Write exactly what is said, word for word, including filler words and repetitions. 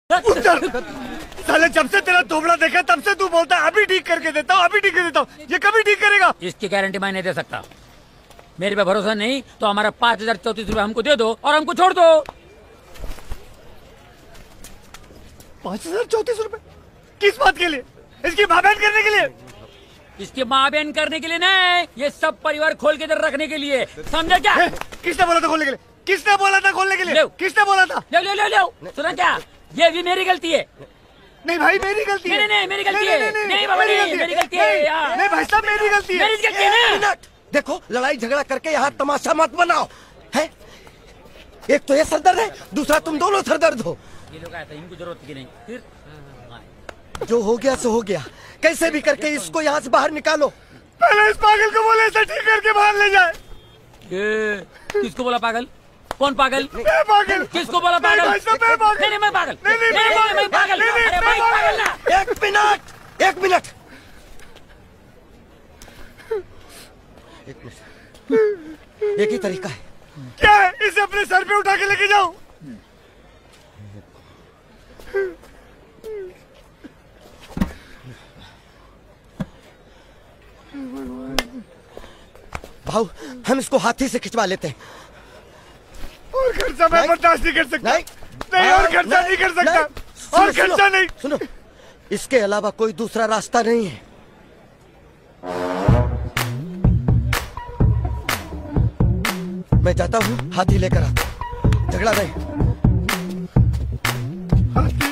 साले जब से तेरा दोबड़ा देखा तब से तू बोलता है अभी ठीक करके देता हूँ, अभी ठीक कर देता हूँ। ये कभी ठीक करेगा? इसकी गारंटी मैं नहीं दे सकता। मेरे पे भरोसा नहीं तो हमारा पाँच हजार चौतीस रूपए हमको दे दो और हमको छोड़ दो। पाँच हजार चौतीस रूपए किस बात के लिए? इसकी माँ बहन करने के लिए? इसकी माँ बहन करने के लिए नहीं, ये सब परिवार खोल के इधर रखने के लिए, समझे क्या? ए, किसने बोला था खोलने के लिए? किसने बोला था खोलने के लिए? किसने बोला था? ले ले ले ले सुना क्या? ये भी मेरी गलती है। नहीं भाई मेरी गलती है। नहीं नहीं मेरी गलती है। नहीं बाबा नहीं मेरी गलती है यार। नहीं भाई साहब मेरी गलती है। मेरी गलती है ना। देखो लड़ाई झगड़ा करके यहाँ तमाशा मत बनाओ है। एक तो ये सरदर्द है, दूसरा तुम दोनों सरदर्द हो। ये लोग आए थे, इनको जरूरत की नहीं। फिर जो हो गया सो हो गया, कैसे भी करके इसको यहाँ से बाहर निकालो। पहले इस पागल को बोले ऐसा ठीक करके बाहर ले जाए। ये किसको बोला पागल? कौन पागल? मैं पागल। किसको बोला पागल? नहीं भाई साहब मैं पागल। नहीं नहीं मैं पागल। नहीं नहीं मैं पागल। नहीं, नहीं, अरे मैं भाई पागल पागल। ना। एक मिनट एक मिनट एक मिनट एक ही तरीका है। क्या है? इसे अपने सर पे उठा के लेके जाओ। भाऊ हम इसको हाथी से खिंचवा लेते हैं। और खर्चा मैं नहीं, बर्दाश्त नहीं कर सकता। नहीं, नहीं और खर्चा नहीं कर सकता। सुनो, और खर्चा सुनो, नहीं। सुनो इसके अलावा कोई दूसरा रास्ता नहीं है। मैं जाता हूँ, हाथी लेकर आता हूँ। झगड़ा नहीं। हाथी